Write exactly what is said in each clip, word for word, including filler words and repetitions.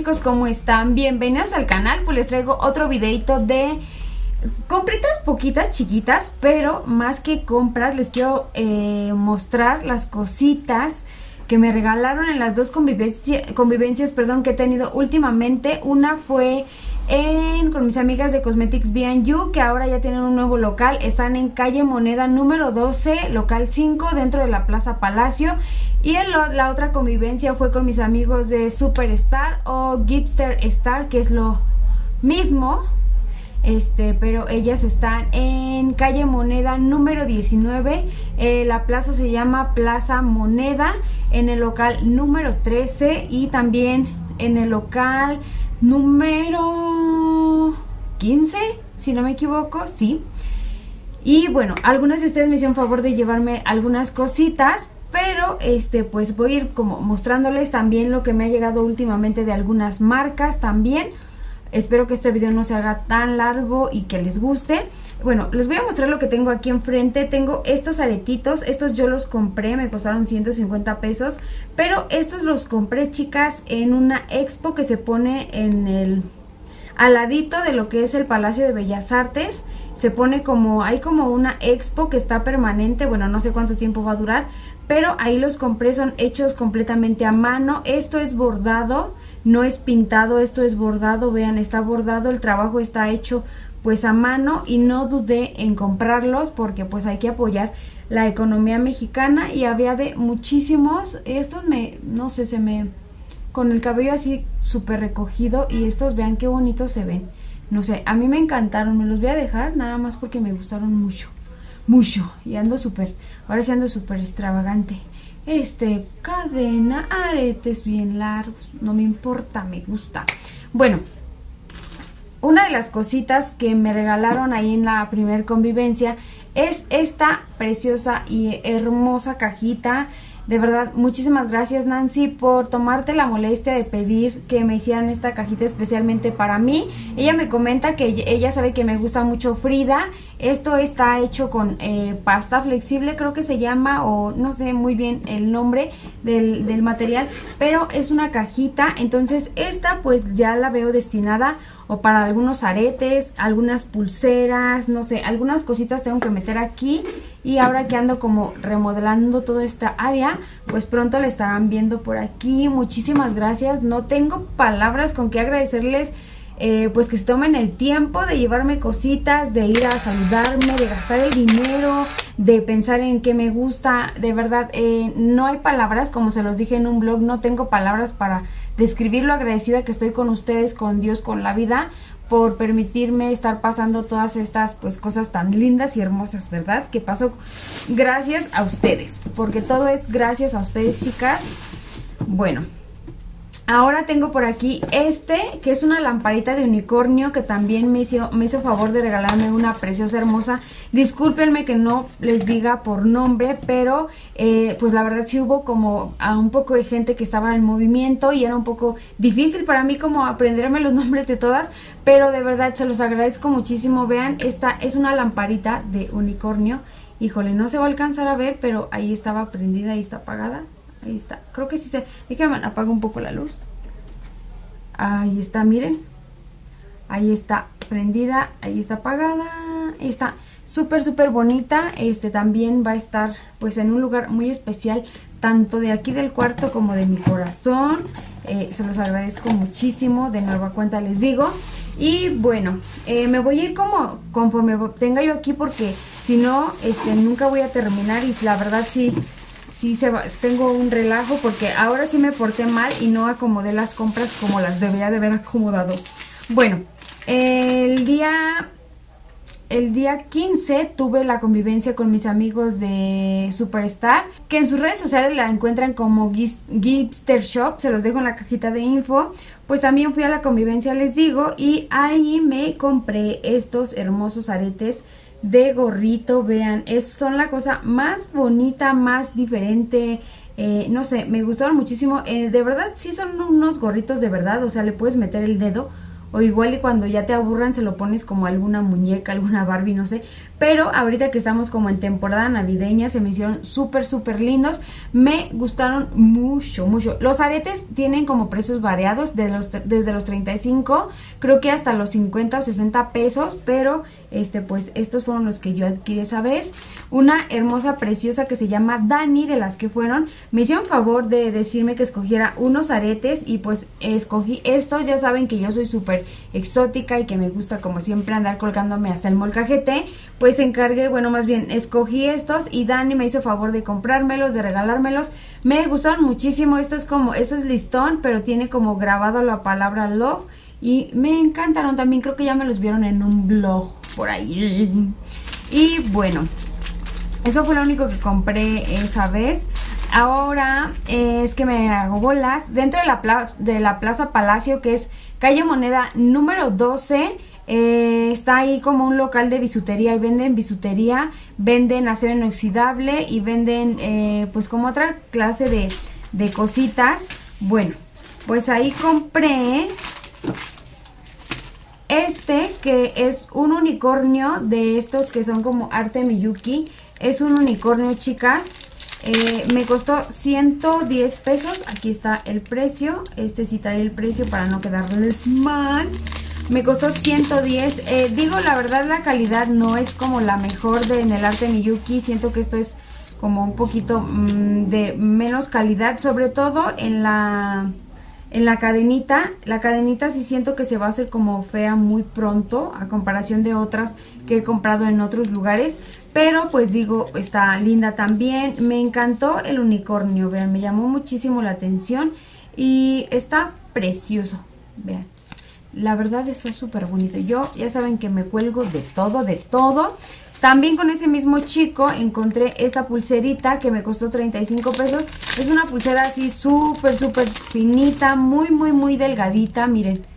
chicos, ¿cómo están? Bienvenidos al canal. Pues les traigo otro videito de compritas poquitas, chiquitas, pero más que compras les quiero eh, mostrar las cositas que me regalaron en las dos convivencia, convivencias perdón, que he tenido últimamente. Una fue en, con mis amigas de Cosmetics B and You, que ahora ya tienen un nuevo local. Están en calle Moneda número doce, local cinco, dentro de la Plaza Palacio. Y en lo, la otra convivencia fue con mis amigos de Superstar o Gipster Star, que es lo mismo, este, pero ellas están en calle Moneda número diecinueve. Eh, la plaza se llama Plaza Moneda, en el local número trece y también en el local número quince, si no me equivoco, sí. Y bueno, algunas de ustedes me hicieron favor de llevarme algunas cositas, pero este pues voy a ir como mostrándoles también lo que me ha llegado últimamente de algunas marcas también. Espero que este video no se haga tan largo y que les guste. Bueno, les voy a mostrar lo que tengo aquí enfrente. Tengo estos aretitos, estos yo los compré, me costaron ciento cincuenta pesos, pero estos los compré, chicas, en una expo que se pone en el al ladito de lo que es el Palacio de Bellas Artes. Se pone como, hay como una expo que está permanente, bueno, no sé cuánto tiempo va a durar, pero ahí los compré, son hechos completamente a mano. Esto es bordado, no es pintado, esto es bordado, vean, está bordado, el trabajo está hecho pues a mano y no dudé en comprarlos porque pues hay que apoyar la economía mexicana. Y había de muchísimos, estos me, no sé, se me, con el cabello así súper recogido, y estos vean qué bonitos se ven. No sé, a mí me encantaron, me los voy a dejar nada más porque me gustaron mucho, mucho, y ando súper, ahora sí ando súper extravagante. Este, cadena, aretes bien largos, no me importa, me gusta. Bueno, una de las cositas que me regalaron ahí en la primer convivencia es esta preciosa y hermosa cajita. De verdad, muchísimas gracias, Nancy, por tomarte la molestia de pedir que me hicieran esta cajita especialmente para mí. Ella me comenta que ella sabe que me gusta mucho Frida. Esto está hecho con eh, pasta flexible, creo que se llama, o no sé muy bien el nombre del, del material, pero es una cajita. Entonces esta pues ya la veo destinada o para algunos aretes, algunas pulseras, no sé, algunas cositas tengo que meter aquí. Y ahora que ando como remodelando toda esta área, pues pronto la estarán viendo por aquí. Muchísimas gracias, no tengo palabras con qué agradecerles, eh, pues que se tomen el tiempo de llevarme cositas, de ir a saludarme, de gastar el dinero, de pensar en qué me gusta. De verdad, eh, no hay palabras, como se los dije en un blog, no tengo palabras para describir lo agradecida que estoy con ustedes, con Dios, con la vida, por permitirme estar pasando todas estas pues cosas tan lindas y hermosas, ¿verdad? Que pasó gracias a ustedes, porque todo es gracias a ustedes, chicas. Bueno, ahora tengo por aquí este, que es una lamparita de unicornio, que también me hizo, me hizo favor de regalarme una preciosa, hermosa. Discúlpenme que no les diga por nombre, pero eh, pues la verdad sí hubo como a un poco de gente que estaba en movimiento y era un poco difícil para mí como aprenderme los nombres de todas, pero de verdad se los agradezco muchísimo. Vean, esta es una lamparita de unicornio. Híjole, no se va a alcanzar a ver, pero ahí estaba prendida, ahí está apagada. Ahí está, creo que sí se... Déjame apago un poco la luz. Ahí está, miren. Ahí está prendida, ahí está apagada. Está súper, súper bonita. Este también va a estar pues en un lugar muy especial, tanto de aquí del cuarto como de mi corazón. Eh, se los agradezco muchísimo, de nueva cuenta les digo. Y bueno, eh, me voy a ir como conforme tenga yo aquí, porque si no, este, nunca voy a terminar. Y la verdad sí... Sí, se va, tengo un relajo porque ahora sí me porté mal y no acomodé las compras como las debería de haber acomodado. Bueno, el día, el día quince tuve la convivencia con mis amigos de Superstar, que en sus redes sociales la encuentran como Gipster Shop, se los dejo en la cajita de info. Pues también fui a la convivencia, les digo, y ahí me compré estos hermosos aretes de gorrito. Vean, es, son la cosa más bonita, más diferente, eh, no sé, me gustaron muchísimo. Eh, de verdad sí son unos gorritos de verdad, o sea, le puedes meter el dedo o igual y cuando ya te aburran se lo pones como alguna muñeca, alguna Barbie, no sé. Pero ahorita que estamos como en temporada navideña se me hicieron súper súper lindos. Me gustaron mucho, mucho. Los aretes tienen como precios variados de los, desde los treinta y cinco, creo que hasta los cincuenta o sesenta pesos. Pero este pues estos fueron los que yo adquirí esa vez. Una hermosa preciosa que se llama Dani, de las que fueron, me hicieron favor de decirme que escogiera unos aretes y pues escogí estos. Ya saben que yo soy súper exótica y que me gusta como siempre andar colgándome hasta el molcajete. Pues encargué, bueno, más bien escogí estos y Dani me hizo favor de comprármelos, de regalármelos. Me gustaron muchísimo. Esto es como, esto es listón, pero tiene como grabado la palabra love y me encantaron también. Creo que ya me los vieron en un blog por ahí. Y bueno, eso fue lo único que compré esa vez. Ahora eh, es que me hago bolas dentro de la, pla de la Plaza Palacio, que es calle Moneda número doce. Eh, está ahí como un local de bisutería y venden bisutería, venden acero inoxidable y venden eh, pues como otra clase de, de cositas. Bueno, pues ahí compré este, que es un unicornio de estos que son como arte Miyuki. Es un unicornio, chicas. Eh, me costó ciento diez pesos. Aquí está el precio. Este sí trae el precio para no quedarles mal. Me costó ciento diez. Eh, digo, la verdad, la calidad no es como la mejor de en el arte Miyuki. Siento que esto es como un poquito mmm, de menos calidad. Sobre todo en la, en la cadenita. La cadenita sí siento que se va a hacer como fea muy pronto, a comparación de otras que he comprado en otros lugares. Pero pues digo, está linda también. Me encantó el unicornio, vean, me llamó muchísimo la atención. Y está precioso, vean. La verdad está súper bonito. Yo ya saben que me cuelgo de todo, de todo. También con ese mismo chico encontré esta pulserita que me costó treinta y cinco pesos. Es una pulsera así súper, súper finita, muy, muy, muy delgadita. Miren,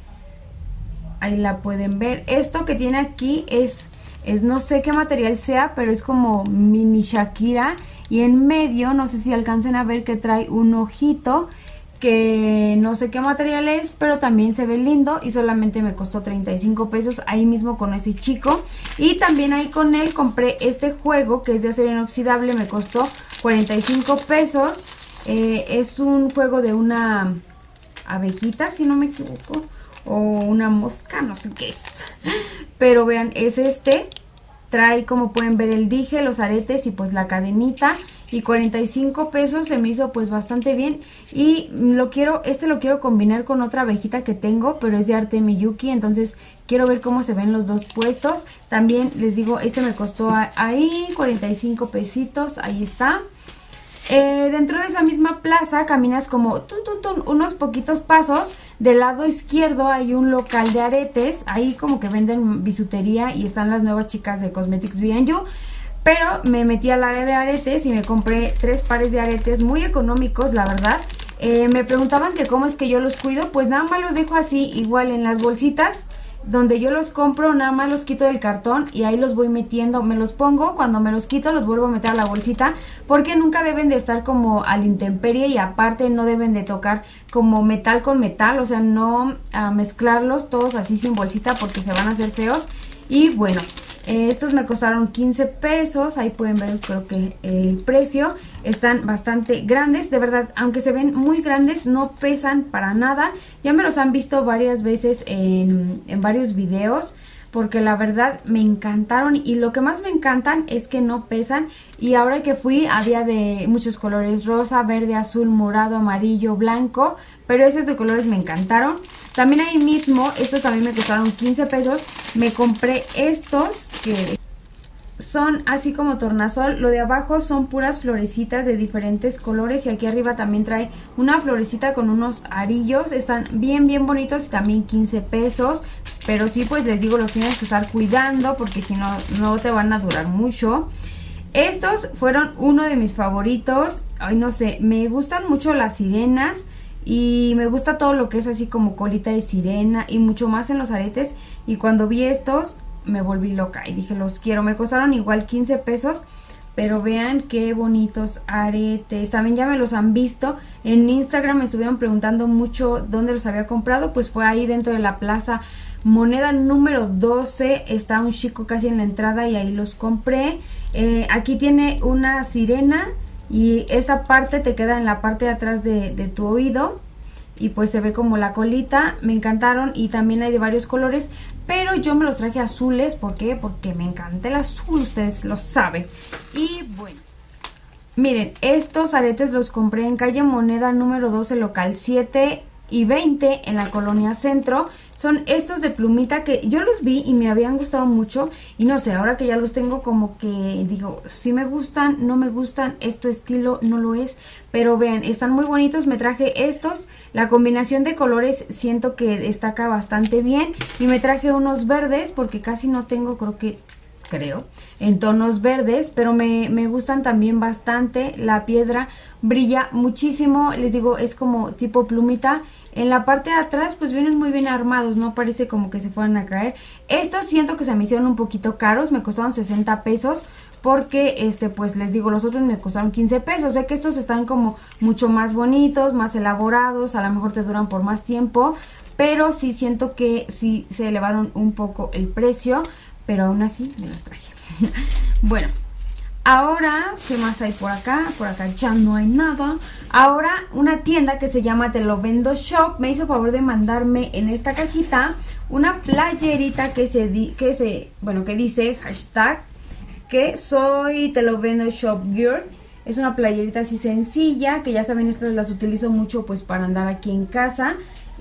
ahí la pueden ver. Esto que tiene aquí es... Es, no sé qué material sea, pero es como mini Shakira. Y en medio, no sé si alcancen a ver que trae un ojito, que no sé qué material es, pero también se ve lindo. Y solamente me costó treinta y cinco pesos ahí mismo con ese chico. Y también ahí con él compré este juego que es de acero inoxidable. Me costó cuarenta y cinco pesos. Eh, es un juego de una abejita, si no me equivoco, o una mosca, no sé qué es. Pero vean, es este. Trae, como pueden ver, el dije, los aretes y pues la cadenita. Y cuarenta y cinco pesos se me hizo pues bastante bien. Y lo quiero, este lo quiero combinar con otra abejita que tengo, pero es de arte Miyuki. Entonces quiero ver cómo se ven los dos puestos. También les digo, este me costó ahí cuarenta y cinco pesitos. Ahí está. Eh, dentro de esa misma plaza caminas como tun, tun, tun, unos poquitos pasos. Del lado izquierdo hay un local de aretes. Ahí como que venden bisutería y están las nuevas chicas de Cosmetics B and You. Pero me metí al área de aretes y me compré tres pares de aretes muy económicos, la verdad. Eh, me preguntaban que cómo es que yo los cuido. Pues nada más los dejo así, igual en las bolsitas donde yo los compro. Nada más los quito del cartón y ahí los voy metiendo. Me los pongo, cuando me los quito los vuelvo a meter a la bolsita, porque nunca deben de estar como a la intemperie. Y aparte no deben de tocar como metal con metal, o sea, no a mezclarlos todos así sin bolsita, porque se van a hacer feos. Y bueno, eh, estos me costaron quince pesos. Ahí pueden ver, creo que el precio. Están bastante grandes, de verdad, aunque se ven muy grandes, no pesan para nada. Ya me los han visto varias veces en, en varios videos, porque la verdad me encantaron. Y lo que más me encantan es que no pesan. Y ahora que fui había de muchos colores: rosa, verde, azul, morado, amarillo, blanco. Pero esos de colores me encantaron. También ahí mismo, estos también me costaron quince pesos. Me compré estos que son así como tornasol. Lo de abajo son puras florecitas de diferentes colores. Y aquí arriba también trae una florecita con unos arillos. Están bien bien bonitos y también quince pesos. Pero sí, pues les digo, los tienes que estar cuidando, porque si no, no te van a durar mucho. Estos fueron uno de mis favoritos. Ay, no sé, me gustan mucho las sirenas. Y me gusta todo lo que es así como colita de sirena, y mucho más en los aretes. Y cuando vi estos me volví loca y dije, los quiero. Me costaron igual quince pesos. pero vean qué bonitos aretes. También ya me los han visto en Instagram, me estuvieron preguntando mucho dónde los había comprado. Pues fue ahí dentro de la Plaza Moneda número doce, está un chico casi en la entrada y ahí los compré. Eh, aquí tiene una sirena y esta parte te queda en la parte de atrás de, de tu oído y pues se ve como la colita. Me encantaron y también hay de varios colores, pero yo me los traje azules. ¿Por qué? Porque me encanta el azul, ustedes lo saben. Y bueno, miren, estos aretes los compré en calle Moneda número doce, local siete y veinte en la colonia Centro. Son estos de plumita que yo los vi y me habían gustado mucho y no sé, ahora que ya los tengo como que digo, si me gustan, no me gustan, esto estilo no lo es, pero vean, están muy bonitos. Me traje estos, la combinación de colores siento que destaca bastante bien y me traje unos verdes porque casi no tengo, creo que creo, en tonos verdes, pero me, me gustan también bastante. La piedra brilla muchísimo, les digo, es como tipo plumita. En la parte de atrás pues vienen muy bien armados, no parece como que se fueran a caer. Estos siento que se me hicieron un poquito caros, me costaron sesenta pesos. Porque, este, pues les digo, los otros me costaron quince pesos. Sé que estos están como mucho más bonitos, más elaborados, a lo mejor te duran por más tiempo. Pero sí siento que sí se elevaron un poco el precio, pero aún así me los traje. Bueno, ahora, ¿qué más hay por acá? Por acá ya no hay nada. Ahora, una tienda que se llama Te Lo Vendo Shop me hizo favor de mandarme en esta cajita una playerita que se, di que se bueno, que dice hashtag que soy Te Lo Vendo Shop Girl. Es una playerita así sencilla, que ya saben, estas las utilizo mucho pues para andar aquí en casa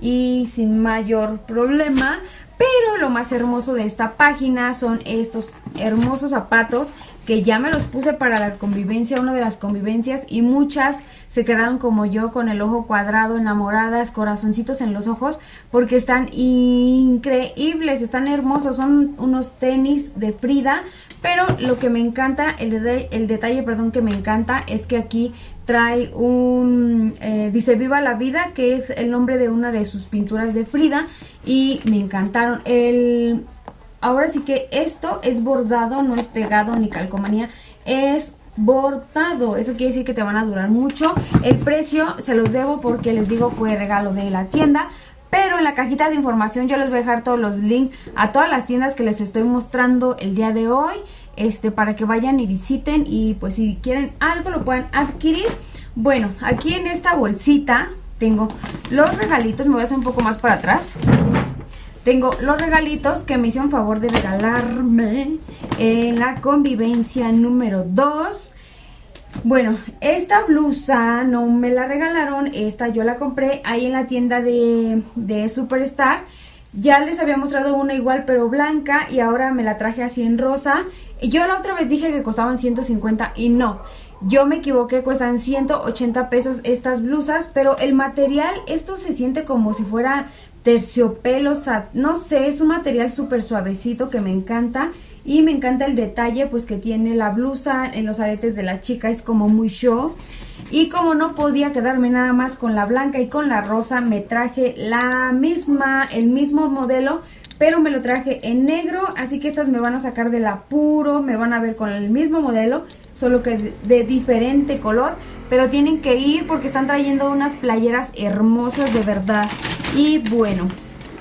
y sin mayor problema. Pero lo más hermoso de esta página son estos hermosos zapatos que ya me los puse para la convivencia, una de las convivencias, y muchas se quedaron como yo con el ojo cuadrado, enamoradas, corazoncitos en los ojos, porque están increíbles, están hermosos. Son unos tenis de Frida, pero lo que me encanta, el, de, el detalle, perdón, que me encanta es que aquí trae un, eh, dice Viva la Vida, que es el nombre de una de sus pinturas de Frida, y me encantaron. El... Ahora sí que esto es bordado, no es pegado ni calcomanía, es bordado. Eso quiere decir que te van a durar mucho. El precio se los debo porque les digo fue regalo de la tienda. Pero en la cajita de información yo les voy a dejar todos los links a todas las tiendas que les estoy mostrando el día de hoy. Este, para que vayan y visiten y pues si quieren algo lo puedan adquirir. Bueno, aquí en esta bolsita tengo los regalitos. Me voy a hacer un poco más para atrás. Tengo los regalitos que me hicieron favor de regalarme en la convivencia número dos. Bueno, esta blusa no me la regalaron, esta yo la compré ahí en la tienda de, de Superstar. Ya les había mostrado una igual pero blanca y ahora me la traje así en rosa. Yo la otra vez dije que costaban ciento cincuenta y no, yo me equivoqué, cuestan ciento ochenta pesos estas blusas, pero el material, esto se siente como si fuera terciopelo, no sé, es un material súper suavecito que me encanta. Y me encanta el detalle pues que tiene la blusa en los aretes de la chica, es como muy show. Y como no podía quedarme nada más con la blanca y con la rosa, me traje la misma, el mismo modelo, pero me lo traje en negro. Así que estas me van a sacar del apuro, me van a ver con el mismo modelo, solo que de, de diferente color. Pero tienen que ir porque están trayendo unas playeras hermosas de verdad. Y bueno,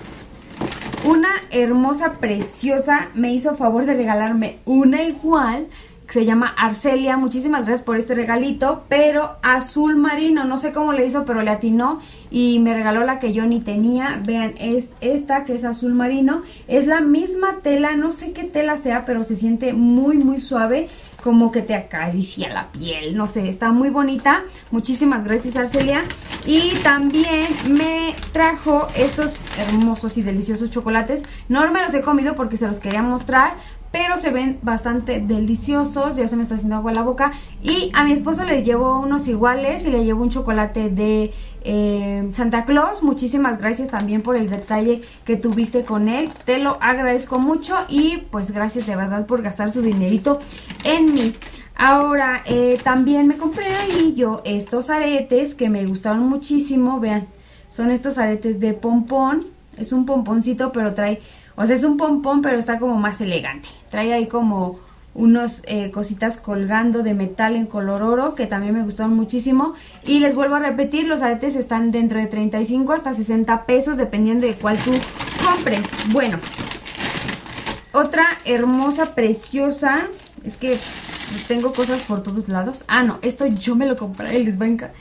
una hermosa, preciosa, me hizo favor de regalarme una igual, que se llama Arcelia. Muchísimas gracias por este regalito, pero azul marino, no sé cómo le hizo, pero le atinó y me regaló la que yo ni tenía. Vean, es esta que es azul marino, es la misma tela, no sé qué tela sea, pero se siente muy muy suave, como que te acaricia la piel, no sé, está muy bonita. Muchísimas gracias, Arcelia. Y también me trajo estos hermosos y deliciosos chocolates. No me los he comido porque se los quería mostrar, pero se ven bastante deliciosos. Ya se me está haciendo agua la boca. Y a mi esposo le llevo unos iguales y le llevo un chocolate de eh, Santa Claus. Muchísimas gracias también por el detalle que tuviste con él, te lo agradezco mucho. Y pues gracias de verdad por gastar su dinerito en mí. Ahora eh, también me compré ahí yo estos aretes que me gustaron muchísimo. Vean, son estos aretes de pompón. Es un pomponcito pero trae, o sea, es un pompón pero está como más elegante. Trae ahí como unos eh, cositas colgando de metal en color oro que también me gustaron muchísimo. Y les vuelvo a repetir, los aretes están dentro de treinta y cinco hasta sesenta pesos dependiendo de cuál tú compres. Bueno, otra hermosa, preciosa, es que tengo cosas por todos lados. Ah, no, esto yo me lo compré, les va a encantar.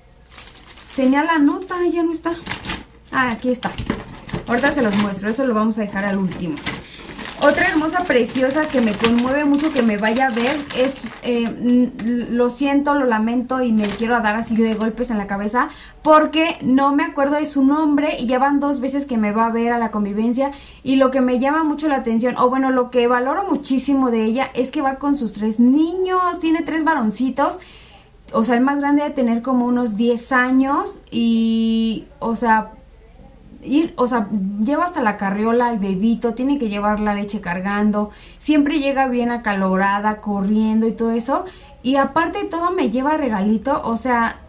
Tenía la nota, ya no está. Ah, aquí está. Ahorita se los muestro, eso lo vamos a dejar al último. Otra hermosa, preciosa que me conmueve mucho que me vaya a ver es, eh, lo siento, lo lamento y me quiero dar así de golpes en la cabeza porque no me acuerdo de su nombre y ya van dos veces que me va a ver a la convivencia. Y lo que me llama mucho la atención, o bueno, lo que valoro muchísimo de ella es que va con sus tres niños, tiene tres varoncitos. O sea, el más grande de tener como unos diez años y, o sea... Ir, o sea, lleva hasta la carriola al bebito, tiene que llevar la leche cargando, siempre llega bien acalorada, corriendo y todo eso, y aparte de todo me lleva regalito, o sea,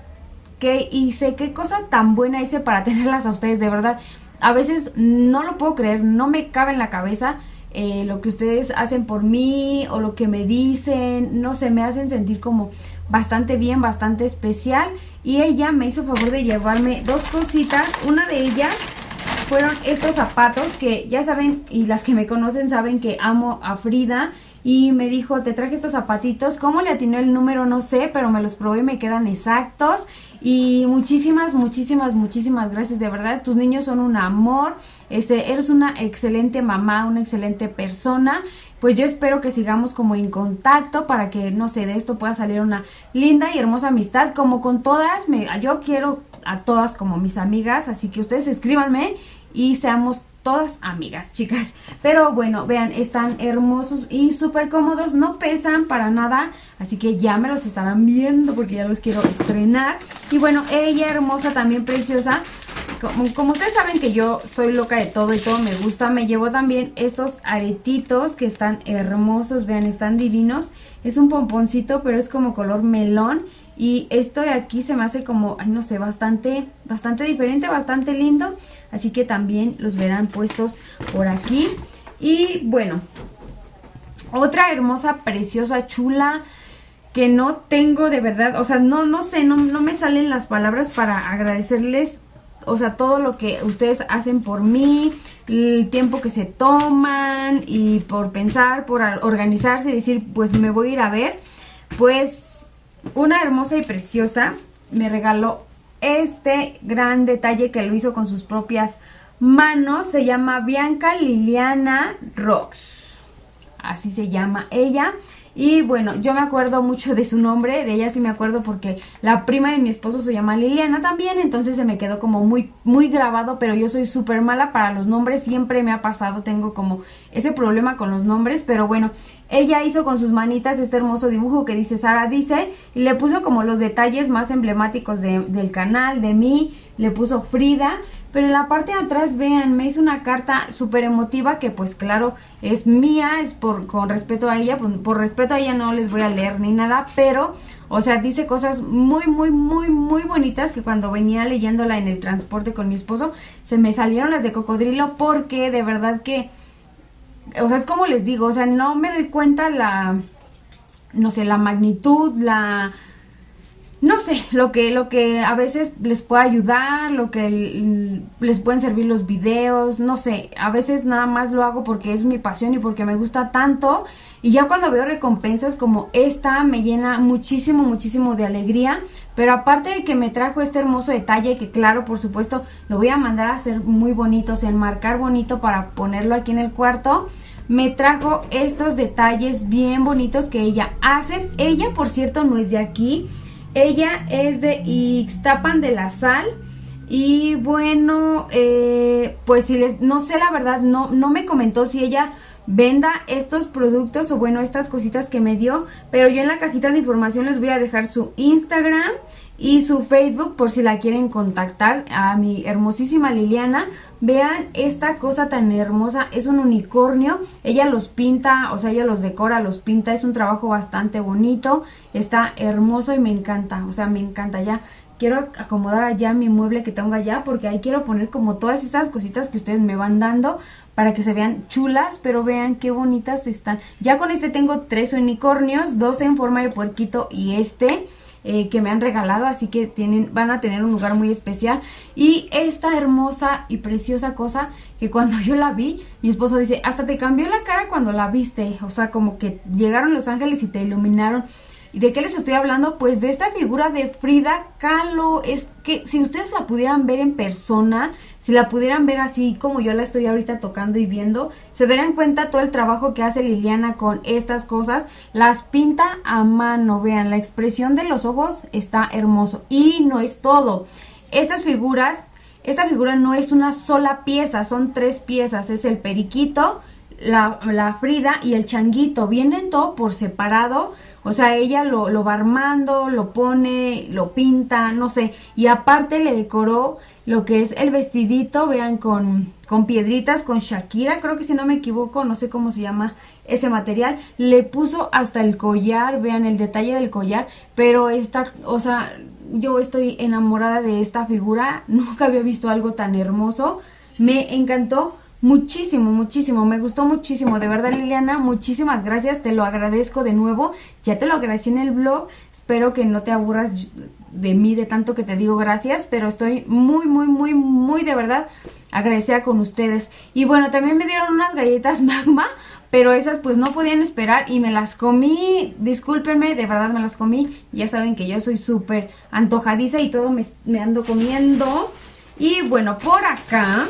que hice, qué cosa tan buena hice para tenerlas a ustedes, de verdad, a veces no lo puedo creer, no me cabe en la cabeza eh, lo que ustedes hacen por mí, o lo que me dicen, no sé, me hacen sentir como bastante bien, bastante especial. Y ella me hizo favor de llevarme dos cositas. Una de ellas fueron estos zapatos que ya saben, y las que me conocen saben que amo a Frida. Y me dijo, te traje estos zapatitos. ¿Cómo le atinó el número? No sé, pero me los probé y me quedan exactos. Y muchísimas, muchísimas, muchísimas gracias, de verdad. Tus niños son un amor. Este, eres una excelente mamá, una excelente persona. Pues yo espero que sigamos como en contacto para que, no sé, de esto pueda salir una linda y hermosa amistad. Como con todas, me, yo quiero a todas como mis amigas, así que ustedes escríbanme y seamos todas amigas, chicas. Pero bueno, vean, están hermosos y súper cómodos, no pesan para nada, así que ya me los estarán viendo porque ya los quiero estrenar. Y bueno, ella hermosa, también preciosa. Como, como ustedes saben que yo soy loca de todo y todo me gusta, me llevo también estos aretitos que están hermosos, vean, están divinos. Es un pomponcito, pero es como color melón. Y esto de aquí se me hace como, ay, no sé, bastante, bastante diferente, bastante lindo. Así que también los verán puestos por aquí. Y bueno, otra hermosa, preciosa, chula, que no tengo de verdad, o sea, no, no sé, no, no me salen las palabras para agradecerles. O sea, todo lo que ustedes hacen por mí, el tiempo que se toman y por pensar, por organizarse y decir, pues me voy a ir a ver. Pues una hermosa y preciosa me regaló este gran detalle que lo hizo con sus propias manos. Se llama Bianca Liliana Rocks, así se llama ella. Y bueno, yo me acuerdo mucho de su nombre, de ella sí me acuerdo porque la prima de mi esposo se llama Liliana también, entonces se me quedó como muy, muy grabado, pero yo soy súper mala para los nombres, siempre me ha pasado, tengo como ese problema con los nombres, pero bueno, ella hizo con sus manitas este hermoso dibujo que dice Sara dice, y le puso como los detalles más emblemáticos de, del canal, de mí, le puso Frida. Pero en la parte de atrás, vean, me hizo una carta súper emotiva que pues claro, es mía, es por con respeto a ella, pues, por respeto a ella no les voy a leer ni nada, pero, o sea, dice cosas muy, muy, muy, muy bonitas que cuando venía leyéndola en el transporte con mi esposo, se me salieron las de cocodrilo porque de verdad que, o sea, es como les digo, o sea, no me doy cuenta la, no sé, la magnitud, la... No sé, lo que, lo que a veces les puede ayudar, lo que les pueden servir los videos, no sé, a veces nada más lo hago porque es mi pasión y porque me gusta tanto. Y ya cuando veo recompensas como esta me llena muchísimo, muchísimo de alegría. Pero aparte de que me trajo este hermoso detalle, que claro, por supuesto, lo voy a mandar a hacer muy bonito, o sea, enmarcar bonito para ponerlo aquí en el cuarto. Me trajo estos detalles bien bonitos que ella hace. Ella, por cierto, no es de aquí. Ella es de Ixtapan de la Sal. Y bueno, eh, pues si les, no sé la verdad, no, no me comentó si ella venda estos productos o bueno, estas cositas que me dio. Pero yo en la cajita de información les voy a dejar su Instagram y su Facebook por si la quieren contactar a mi hermosísima Liliana. Vean esta cosa tan hermosa, es un unicornio, ella los pinta, o sea, ella los decora, los pinta, es un trabajo bastante bonito, está hermoso y me encanta, o sea, me encanta. Ya quiero acomodar allá mi mueble que tengo allá porque ahí quiero poner como todas estas cositas que ustedes me van dando para que se vean chulas, pero vean qué bonitas están. Ya con este tengo tres unicornios, dos en forma de puerquito y este eh, que me han regalado, así que tienen, van a tener un lugar muy especial. Y esta hermosa y preciosa cosa que cuando yo la vi, mi esposo dice, hasta te cambió la cara cuando la viste, o sea, como que llegaron los ángeles y te iluminaron. ¿Y de qué les estoy hablando? Pues de esta figura de Frida Kahlo. Es que si ustedes la pudieran ver en persona, si la pudieran ver así como yo la estoy ahorita tocando y viendo, se darían cuenta todo el trabajo que hace Liliana con estas cosas. Las pinta a mano, vean, la expresión de los ojos está hermoso. Y no es todo. Estas figuras, esta figura no es una sola pieza, son tres piezas. Es el periquito, la, la Frida y el changuito. Vienen todo por separado. O sea, ella lo, lo va armando, lo pone, lo pinta, no sé. Y aparte le decoró lo que es el vestidito, vean, con, con piedritas, con Shakira, creo que si no me equivoco, no sé cómo se llama ese material. Le puso hasta el collar, vean el detalle del collar. Pero esta, o sea, yo estoy enamorada de esta figura. Nunca había visto algo tan hermoso. Me encantó. Muchísimo, muchísimo, me gustó muchísimo, de verdad Liliana, muchísimas gracias, te lo agradezco de nuevo, ya te lo agradecí en el blog, espero que no te aburras de mí de tanto que te digo gracias, pero estoy muy, muy, muy, muy de verdad agradecida con ustedes. Y bueno, también me dieron unas galletas Magma, pero esas pues no podían esperar y me las comí, discúlpenme, de verdad me las comí, ya saben que yo soy súper antojadiza y todo me, me ando comiendo. Y bueno, por acá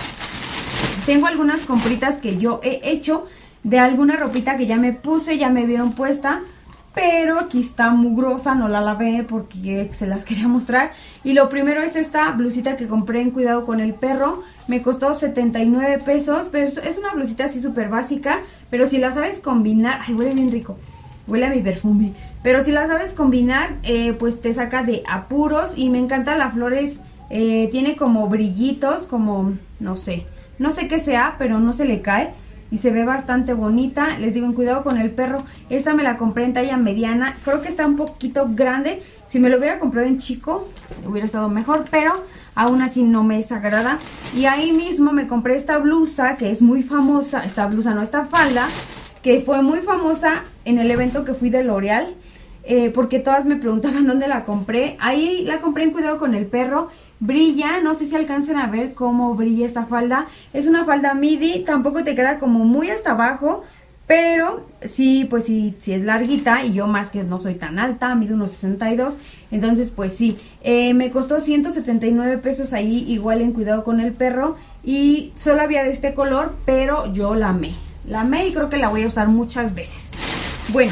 tengo algunas compritas que yo he hecho de alguna ropita que ya me puse, ya me vieron puesta, pero aquí está mugrosa, no la lavé porque se las quería mostrar. Y lo primero es esta blusita que compré en Cuidado con el Perro, me costó setenta y nueve pesos, pero es una blusita así súper básica, pero si la sabes combinar, ay, huele bien rico, huele a mi perfume, pero si la sabes combinar, eh, pues te saca de apuros. Y me encanta la flores, eh, tiene como brillitos, como, no sé, no sé qué sea, pero no se le cae y se ve bastante bonita. Les digo, en Cuidado con el Perro. Esta me la compré en talla mediana. Creo que está un poquito grande. Si me lo hubiera comprado en chico, hubiera estado mejor, pero aún así no me desagrada. Y ahí mismo me compré esta blusa, que es muy famosa. Esta blusa, no, esta falda, que fue muy famosa en el evento que fui de L'Oreal. Eh, porque todas me preguntaban dónde la compré. Ahí la compré en Cuidado con el Perro. Brilla, no sé si alcancen a ver cómo brilla esta falda. Es una falda midi, tampoco te queda como muy hasta abajo, pero sí, pues sí, sí es larguita. Y yo más que no soy tan alta, mido unos sesenta y dos, entonces pues sí, eh, me costó ciento setenta y nueve pesos ahí, igual en Cuidado con el Perro. Y solo había de este color, pero yo la amé, la amé y creo que la voy a usar muchas veces. Bueno,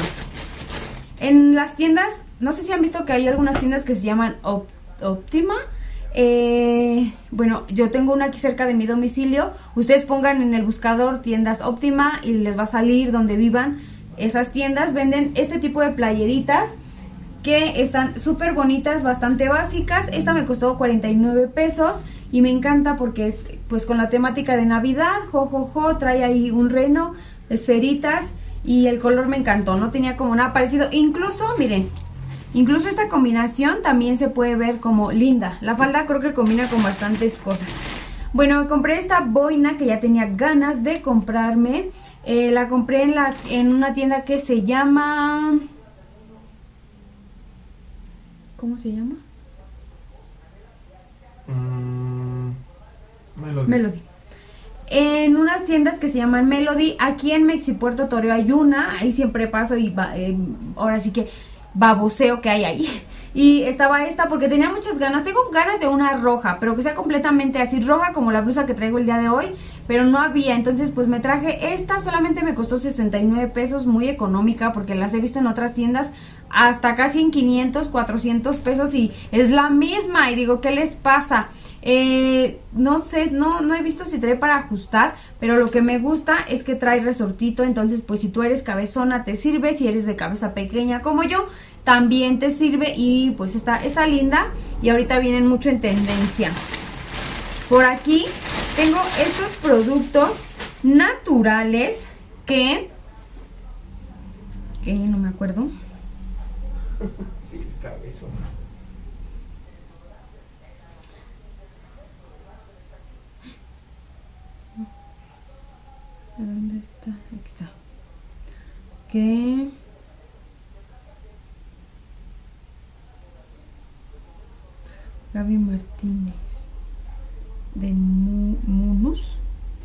en las tiendas, no sé si han visto que hay algunas tiendas que se llaman Op- Optima. Eh, bueno, yo tengo una aquí cerca de mi domicilio. Ustedes pongan en el buscador tiendas Optima y les va a salir donde vivan. Esas tiendas venden este tipo de playeritas que están súper bonitas, bastante básicas. Esta me costó cuarenta y nueve pesos y me encanta porque es pues con la temática de Navidad, jo, jo, jo, trae ahí un reno, esferitas y el color me encantó, no tenía como nada parecido. Incluso, miren, incluso esta combinación también se puede ver como linda. La falda creo que combina con bastantes cosas. Bueno, me compré esta boina que ya tenía ganas de comprarme. Eh, la compré en, la, en una tienda que se llama... ¿Cómo se llama? Mm, Melody. Melody. En unas tiendas que se llaman Melody. Aquí en Mexipuerto Toreo hay una. Ahí siempre paso y va, eh, ahora sí que... baboseo que hay ahí. Y estaba esta porque tenía muchas ganas. Tengo ganas de una roja, pero que sea completamente así roja como la blusa que traigo el día de hoy, pero no había. Entonces pues me traje esta. Solamente me costó sesenta y nueve pesos, muy económica porque las he visto en otras tiendas hasta casi en quinientos, cuatrocientos pesos y es la misma. Y digo, ¿qué les pasa? Eh, no sé, no, no he visto si trae para ajustar, pero lo que me gusta es que trae resortito. Entonces pues si tú eres cabezona te sirve, si eres de cabeza pequeña como yo también te sirve. Y pues está, está linda y ahorita vienen mucho en tendencia. Por aquí tengo estos productos naturales que que no me acuerdo. Sí, es cabezona. está. Que... Gaby Martínez de Munus.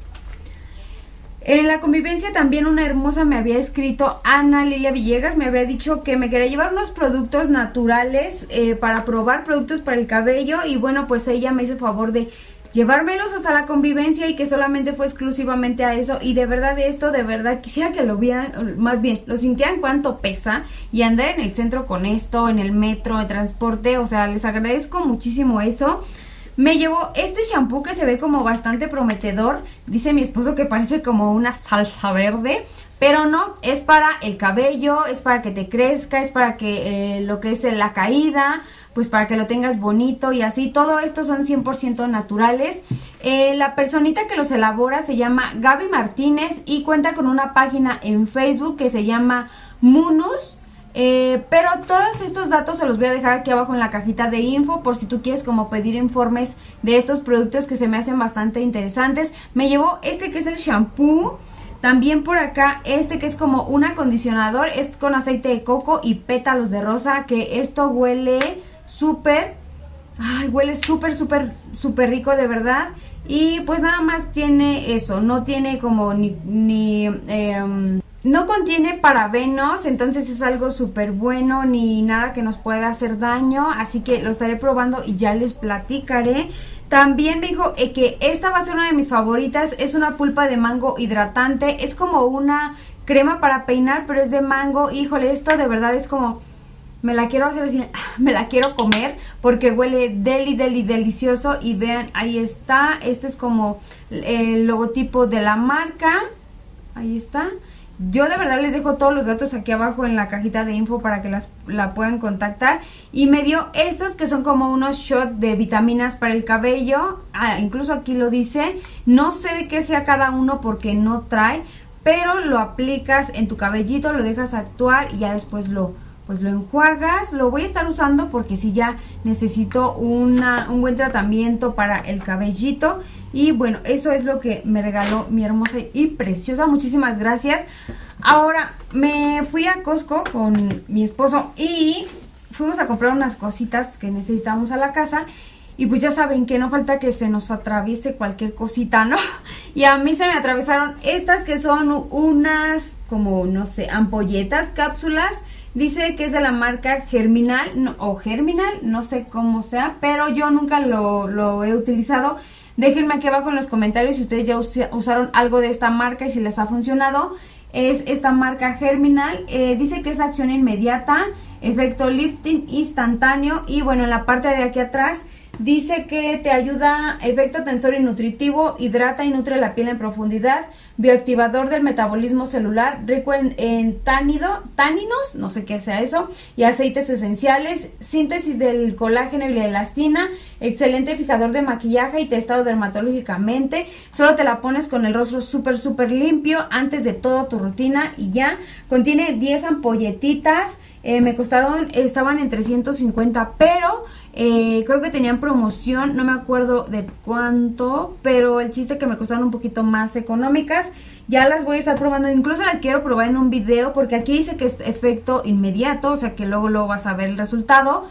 En la convivencia también una hermosa me había escrito, Ana Lilia Villegas, me había dicho que me quería llevar unos productos naturales eh, para probar, productos para el cabello, y bueno, pues ella me hizo favor de llevármelos hasta la convivencia y que solamente fue exclusivamente a eso. Y de verdad esto, de verdad quisiera que lo vieran, más bien lo sintieran cuánto pesa, y andar en el centro con esto, en el metro, en transporte, o sea, les agradezco muchísimo eso. Me llevó este shampoo que se ve como bastante prometedor. Dice mi esposo que parece como una salsa verde, pero no, es para el cabello, es para que te crezca, es para que eh, lo que es la caída, pues para que lo tengas bonito y así. Todo esto son cien por ciento naturales. Eh, la personita que los elabora se llama Gaby Martínez y cuenta con una página en Facebook que se llama Munus. Eh, pero todos estos datos se los voy a dejar aquí abajo en la cajita de info por si tú quieres como pedir informes de estos productos que se me hacen bastante interesantes. Me llevó este que es el shampoo. También por acá este que es como un acondicionador, es con aceite de coco y pétalos de rosa, que esto huele súper, ay, huele súper, súper, súper rico de verdad. Y pues nada más tiene eso, no tiene como ni, ni eh, no contiene parabenos, entonces es algo súper bueno, ni nada que nos pueda hacer daño, así que lo estaré probando y ya les platicaré. También me dijo eh, que esta va a ser una de mis favoritas, es una pulpa de mango hidratante, es como una crema para peinar, pero es de mango. Híjole, esto de verdad es como, me la quiero hacer así, me la quiero comer, porque huele deli, deli, delicioso. Y vean, ahí está, este es como el logotipo de la marca, ahí está. Yo de verdad les dejo todos los datos aquí abajo en la cajita de info para que las, la puedan contactar. Y me dio estos que son como unos shots de vitaminas para el cabello. Ah, incluso aquí lo dice. No sé de qué sea cada uno porque no trae, pero lo aplicas en tu cabellito, lo dejas actuar y ya después lo, pues lo enjuagas. Lo voy a estar usando porque si ya necesito una, un buen tratamiento para el cabellito. Y bueno, eso es lo que me regaló mi hermosa y preciosa. Muchísimas gracias. Ahora me fui a Costco con mi esposo y fuimos a comprar unas cositas que necesitamos a la casa. Y pues ya saben que no falta que se nos atraviese cualquier cosita, ¿no? Y a mí se me atravesaron estas que son unas como, no sé, ampolletas, cápsulas. Dice que es de la marca Germinal no, o Germinal, no sé cómo sea, pero yo nunca lo, lo he utilizado. Déjenme aquí abajo en los comentarios si ustedes ya usaron algo de esta marca y si les ha funcionado. Es esta marca Germinal. Eh, dice que es acción inmediata, efecto lifting instantáneo. Y bueno, en la parte de aquí atrás dice que te ayuda, efecto tensor y nutritivo, hidrata y nutre la piel en profundidad, bioactivador del metabolismo celular, rico en, en tánido, táninos, no sé qué sea eso, y aceites esenciales, síntesis del colágeno y la elastina, excelente fijador de maquillaje y testado dermatológicamente. Solo te la pones con el rostro súper súper limpio antes de toda tu rutina y ya. Contiene diez ampolletitas. Eh, me costaron, estaban en trescientos cincuenta, pero eh, creo que tenían promoción, no me acuerdo de cuánto, pero el chiste que me costaron un poquito más económicas. Ya las voy a estar probando, incluso las quiero probar en un video, porque aquí dice que es efecto inmediato, o sea que luego luego vas a ver el resultado.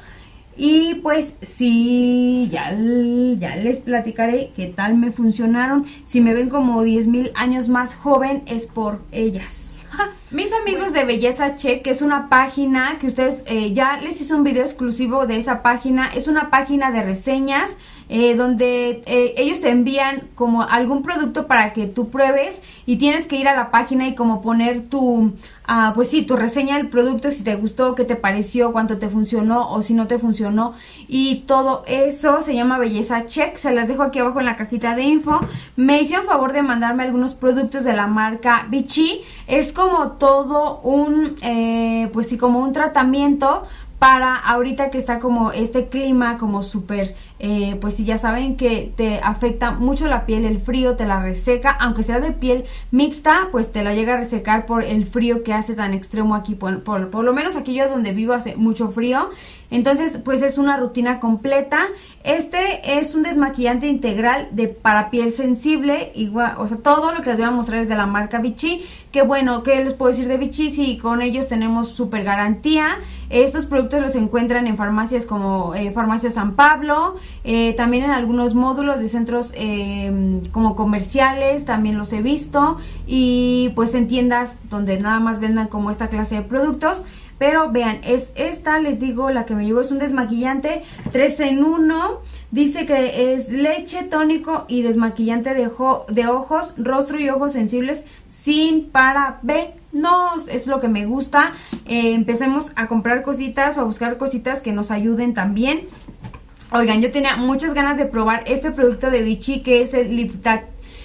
Y pues sí, ya, ya les platicaré qué tal me funcionaron. Si me ven como diez mil años más joven es por ellas. Mis amigos de Belleza Check, que es una página que ustedes, eh, ya les hice un video exclusivo de esa página. Es una página de reseñas eh, donde eh, ellos te envían como algún producto para que tú pruebes y tienes que ir a la página y como poner tu, uh, pues sí, tu reseña del producto, si te gustó, qué te pareció, cuánto te funcionó o si no te funcionó, y todo eso se llama Belleza Check. Se las dejo aquí abajo en la cajita de info. Me hicieron favor de mandarme algunos productos de la marca Vichy. Es como todo un, eh, pues sí, como un tratamiento para ahorita que está como este clima como súper, eh, pues si ya saben que te afecta mucho la piel, el frío te la reseca, aunque sea de piel mixta, pues te la llega a resecar por el frío que hace tan extremo aquí, por, por, por lo menos aquí yo donde vivo hace mucho frío. Entonces pues es una rutina completa. Este es un desmaquillante integral de para piel sensible, igual, o sea, todo lo que les voy a mostrar es de la marca Vichy, que bueno, ¿qué les puedo decir de Vichy? Si con ellos tenemos súper garantía. Estos productos los encuentran en farmacias como eh, Farmacia San Pablo, eh, también en algunos módulos de centros eh, como comerciales, también los he visto, y pues en tiendas donde nada más vendan como esta clase de productos. Pero vean, es esta, les digo, la que me llegó es un desmaquillante tres en uno. Dice que es leche, tónico y desmaquillante de, de ojos, rostro y ojos sensibles sin parabenos. Es lo que me gusta. Eh, empecemos a comprar cositas o a buscar cositas que nos ayuden también. Oigan, yo tenía muchas ganas de probar este producto de Vichy, que es el Liptac.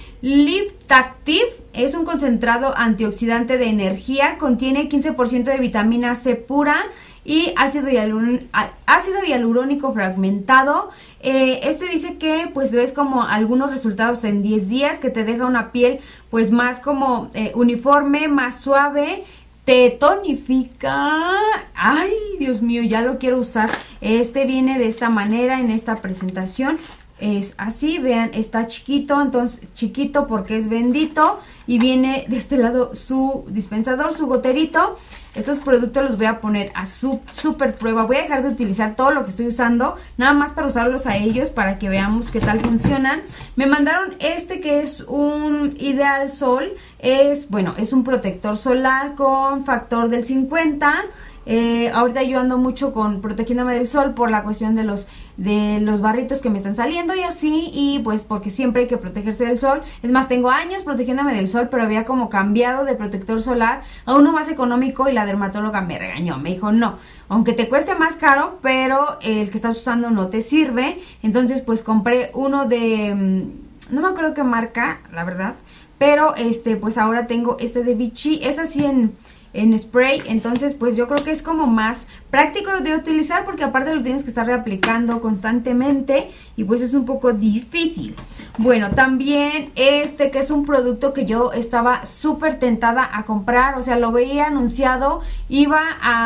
Liptactive es un concentrado antioxidante de energía, contiene quince por ciento de vitamina C pura y ácido, hialur ácido hialurónico fragmentado. Eh, este dice que pues ves como algunos resultados en diez días, que te deja una piel pues más como eh, uniforme, más suave, te tonifica. Ay, Dios mío, ya lo quiero usar. Este viene de esta manera en esta presentación. Es así, vean, está chiquito, entonces chiquito porque es bendito, y viene de este lado su dispensador, su goterito. Estos productos los voy a poner a su super prueba. Voy a dejar de utilizar todo lo que estoy usando, nada más para usarlos a ellos, para que veamos qué tal funcionan. Me mandaron este que es un Ideal Sol, es, bueno, es un protector solar con factor del cincuenta. Eh, ahorita yo ando mucho con protegiéndome del sol por la cuestión de los de los barritos que me están saliendo y así, y pues porque siempre hay que protegerse del sol. Es más, tengo años protegiéndome del sol, pero había como cambiado de protector solar a uno más económico y la dermatóloga me regañó, me dijo no, aunque te cueste más caro, pero el que estás usando no te sirve. Entonces pues compré uno de, no me acuerdo qué marca, la verdad, pero este pues ahora tengo este de Vichy, es así en en spray. Entonces pues yo creo que es como más práctico de utilizar, porque aparte lo tienes que estar reaplicando constantemente y pues es un poco difícil. Bueno, también este que es un producto que yo estaba súper tentada a comprar, o sea, lo veía anunciado, iba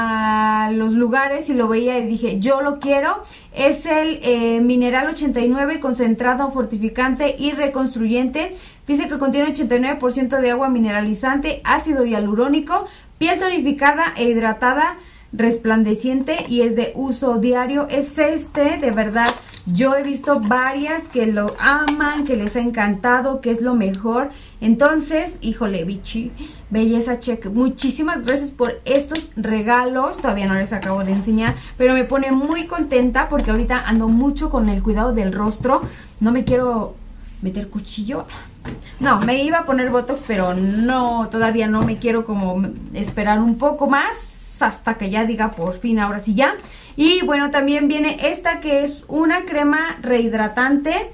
a los lugares y lo veía y dije, yo lo quiero. Es el eh, Mineral ochenta y nueve concentrado fortificante y reconstruyente. Dice que contiene ochenta y nueve por ciento de agua mineralizante, ácido hialurónico, piel tonificada e hidratada, resplandeciente, y es de uso diario. Es este, de verdad, yo he visto varias que lo aman, que les ha encantado, que es lo mejor. Entonces, híjole, Vichy, belleza check, muchísimas gracias por estos regalos. Todavía no les acabo de enseñar, pero me pone muy contenta porque ahorita ando mucho con el cuidado del rostro. No me quiero meter cuchillo. No, me iba a poner botox, pero no, todavía no, me quiero como esperar un poco más hasta que ya diga por fin, ahora sí ya. Y bueno, también viene esta que es una crema rehidratante.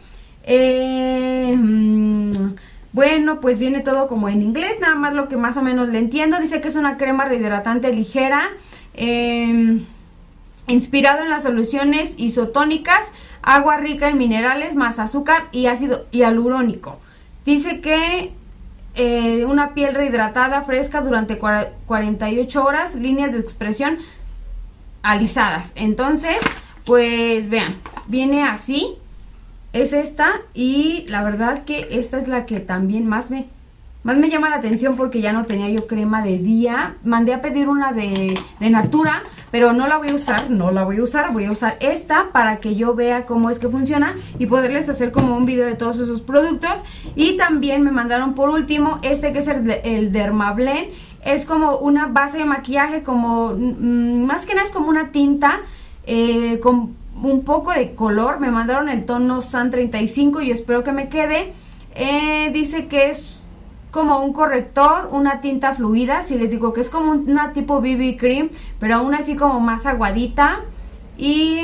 Eh, mmm, bueno, pues viene todo como en inglés, nada más lo que más o menos le entiendo. Dice que es una crema rehidratante ligera, eh, inspirado en las soluciones isotónicas, agua rica en minerales, más azúcar y ácido hialurónico. Dice que eh, una piel rehidratada, fresca durante cuarenta y ocho horas, líneas de expresión alisadas. Entonces, pues vean, viene así, es esta, y la verdad que esta es la que también más me... Más me llama la atención porque ya no tenía yo crema de día. Mandé a pedir una de, de Natura, pero no la voy a usar, no la voy a usar. Voy a usar esta para que yo vea cómo es que funciona y poderles hacer como un video de todos esos productos. Y también me mandaron por último este que es el, el Dermablend. Es como una base de maquillaje, como mmm, más que nada es como una tinta eh, con un poco de color. Me mandaron el tono Sun treinta y cinco y espero que me quede. Eh, dice que es como un corrector, una tinta fluida, si les digo que es como una tipo B B cream, pero aún así como más aguadita, y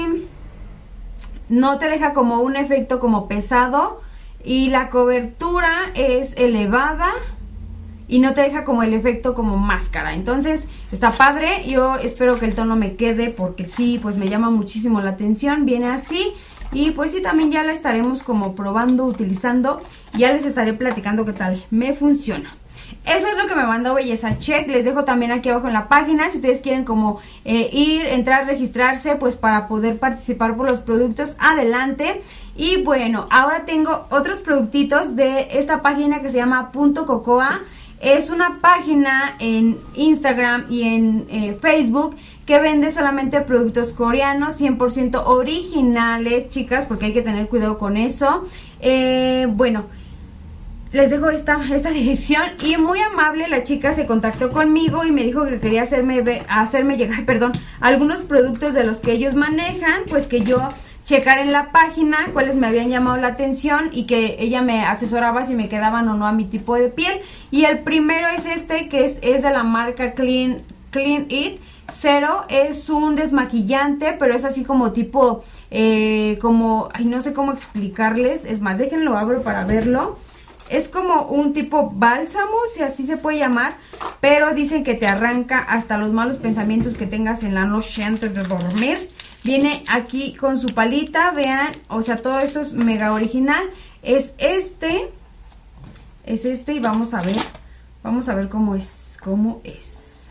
no te deja como un efecto como pesado, y la cobertura es elevada y no te deja como el efecto como máscara. Entonces está padre, yo espero que el tono me quede porque sí, pues me llama muchísimo la atención. Viene así y pues sí, también ya la estaremos como probando, utilizando, y ya les estaré platicando qué tal me funciona. Eso es lo que me mandó Belleza Check. Les dejo también aquí abajo en la página si ustedes quieren como eh, ir, entrar, registrarse, pues para poder participar por los productos, adelante. Y bueno, ahora tengo otros productitos de esta página que se llama Punto Cocoa. Es una página en Instagram y en eh, Facebook que vende solamente productos coreanos, cien por ciento originales, chicas, porque hay que tener cuidado con eso. Eh, bueno, les dejo esta, esta dirección, y muy amable la chica se contactó conmigo y me dijo que quería hacerme, hacerme llegar, perdón, algunos productos de los que ellos manejan, pues que yo checar en la página cuáles me habían llamado la atención y que ella me asesoraba si me quedaban o no a mi tipo de piel. Y el primero es este, que es, es de la marca Clean, Clean It Zero. Es un desmaquillante, pero es así como tipo, eh, como, ay, no sé cómo explicarles, es más, déjenlo abro para verlo. Es como un tipo bálsamo, si así se puede llamar, pero dicen que te arranca hasta los malos pensamientos que tengas en la noche antes de dormir. Viene aquí con su palita, vean, o sea, todo esto es mega original. Es este, es este y vamos a ver, vamos a ver cómo es, cómo es.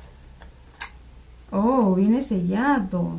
Oh, viene sellado.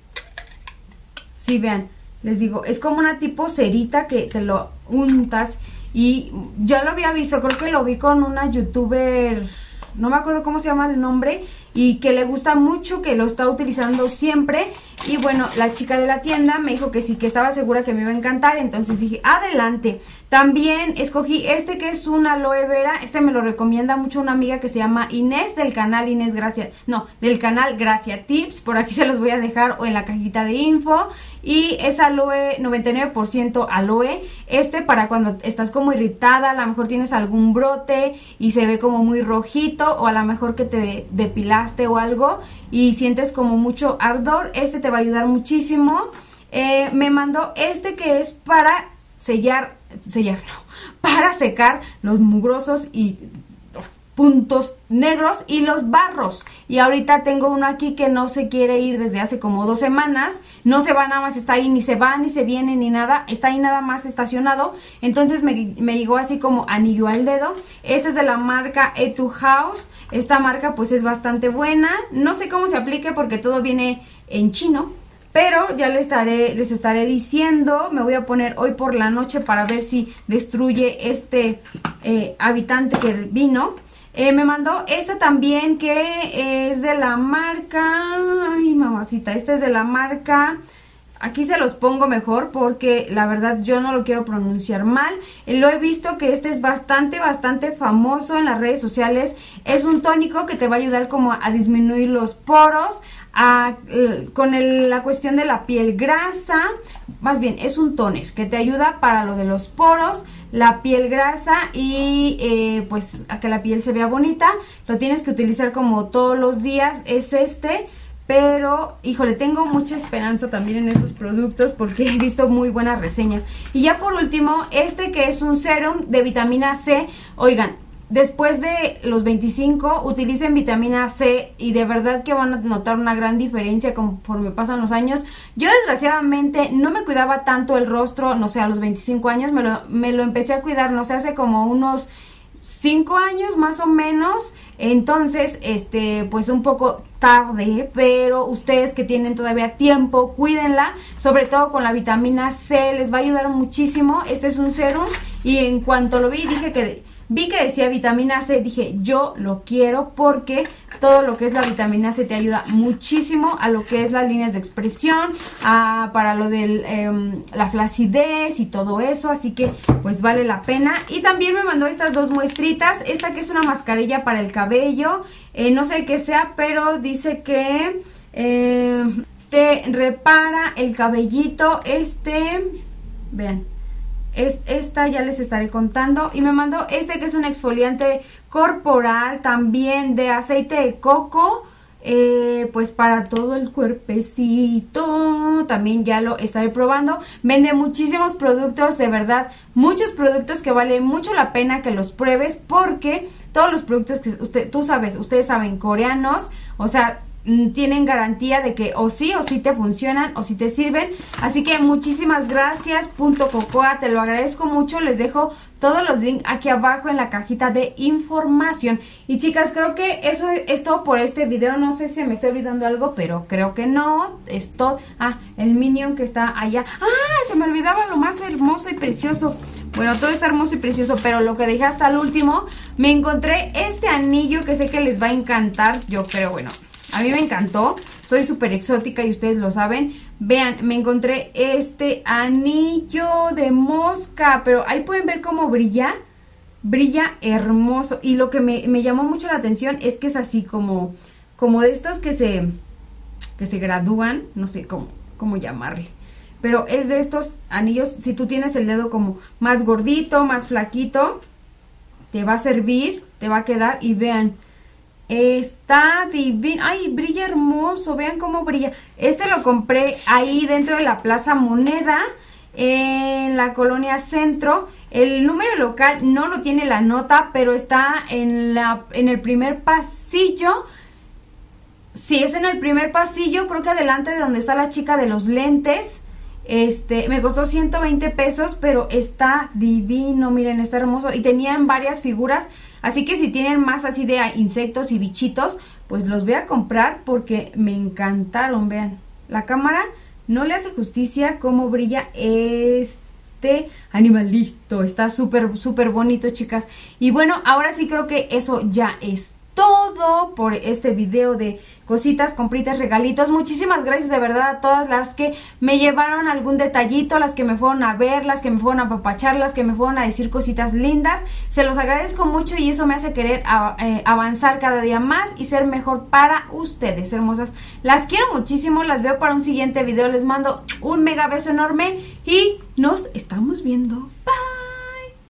Sí, vean, les digo, es como una tipo cerita que te lo untas. Y ya lo había visto, creo que lo vi con una youtuber, no me acuerdo cómo se llama el nombre, y que le gusta mucho, que lo está utilizando siempre. Y bueno, la chica de la tienda me dijo que sí, que estaba segura que me iba a encantar, entonces dije, adelante. También escogí este que es un aloe vera. Este me lo recomienda mucho una amiga que se llama Inés, del canal Inés Gracia, no, del canal Gracia Tips. Por aquí se los voy a dejar o en la cajita de info. Y es aloe, noventa y nueve por ciento aloe. Este para cuando estás como irritada, a lo mejor tienes algún brote y se ve como muy rojito, o a lo mejor que te depilaste o algo y sientes como mucho ardor. Este te va a ayudar muchísimo. Eh, me mandó este que es para sellar, sellar no, para secar los mugrosos y los puntos negros y los barros. Y ahorita tengo uno aquí que no se quiere ir desde hace como dos semanas. No se va, nada más está ahí, ni se va, ni se viene, ni nada. Está ahí nada más estacionado. Entonces me, me llegó así como anillo al dedo. Este es de la marca Etude House. Esta marca pues es bastante buena. No sé cómo se aplique porque todo viene en chino, pero ya les estaré, les estaré diciendo. Me voy a poner hoy por la noche para ver si destruye este eh, habitante que vino. Eh, me mandó este también que es de la marca, ay mamacita, este es de la marca, aquí se los pongo mejor porque la verdad yo no lo quiero pronunciar mal. Eh, lo he visto que este es bastante, bastante famoso en las redes sociales. Es un tónico que te va a ayudar como a disminuir los poros, a, con el, la cuestión de la piel grasa. Más bien es un toner que te ayuda para lo de los poros, la piel grasa y eh, pues a que la piel se vea bonita. Lo tienes que utilizar como todos los días. Es este. Pero, híjole, tengo mucha esperanza también en estos productos porque he visto muy buenas reseñas. Y ya por último, este que es un serum de vitamina C. Oigan, después de los veinticinco, utilicen vitamina C y de verdad que van a notar una gran diferencia conforme pasan los años. Yo desgraciadamente no me cuidaba tanto el rostro, no sé, a los veinticinco años. Me lo, me lo empecé a cuidar, no sé, hace como unos cinco años más o menos. Entonces, este, pues un poco tarde, pero ustedes que tienen todavía tiempo, cuídenla, sobre todo con la vitamina C, les va a ayudar muchísimo. Este es un serum y en cuanto lo vi, dije que vi que decía vitamina C, dije yo lo quiero porque todo lo que es la vitamina C te ayuda muchísimo a lo que es las líneas de expresión, a, para lo de eh, la flacidez y todo eso, así que pues vale la pena. Y también me mandó estas dos muestritas, esta que es una mascarilla para el cabello, eh, no sé qué sea, pero dice que eh, te repara el cabellito, este, vean. Es esta, ya les estaré contando. Y me mandó este que es un exfoliante corporal también de aceite de coco. Eh, pues para todo el cuerpecito también ya lo estaré probando. Vende muchísimos productos, de verdad, muchos productos que vale mucho la pena que los pruebes, porque todos los productos que usted, tú sabes, ustedes saben, coreanos, o sea, tienen garantía de que o sí o sí te funcionan o sí te sirven. Así que muchísimas gracias Punto Cocoa, te lo agradezco mucho. Les dejo todos los links aquí abajo en la cajita de información. Y chicas, creo que eso es todo por este video. No sé si me estoy olvidando algo, pero creo que no. Esto, ah, el Minion que está allá. Ah, se me olvidaba lo más hermoso y precioso. Bueno, todo está hermoso y precioso, pero lo que dejé hasta el último, me encontré este anillo que sé que les va a encantar. Yo creo, bueno, a mí me encantó, soy súper exótica y ustedes lo saben. Vean, me encontré este anillo de mosca, pero ahí pueden ver cómo brilla, brilla hermoso. Y lo que me, me llamó mucho la atención es que es así como, como de estos que se, que se gradúan, no sé cómo, cómo llamarle. Pero es de estos anillos, si tú tienes el dedo como más gordito, más flaquito, te va a servir, te va a quedar. Y vean, está divino. Ay, brilla hermoso, vean cómo brilla. Este lo compré ahí dentro de la Plaza Moneda, en la colonia Centro. El número local no lo tiene la nota, pero está en, la, en el primer pasillo. Si es en el primer pasillo, creo que adelante de donde está la chica de los lentes. Este, me costó ciento veinte pesos, pero está divino, miren, está hermoso. Y tenían varias figuras, así que si tienen más así de insectos y bichitos, pues los voy a comprar porque me encantaron. Vean, la cámara no le hace justicia cómo brilla este animalito. Está súper, súper bonito, chicas. Y bueno, ahora sí creo que eso ya es todo por este video de cositas, compritas, regalitos. Muchísimas gracias de verdad a todas las que me llevaron algún detallito, las que me fueron a ver, las que me fueron a apapachar, las que me fueron a decir cositas lindas. Se los agradezco mucho y eso me hace querer a, eh, avanzar cada día más y ser mejor para ustedes, hermosas. Las quiero muchísimo, las veo para un siguiente video. Les mando un mega beso enorme y nos estamos viendo. Bye.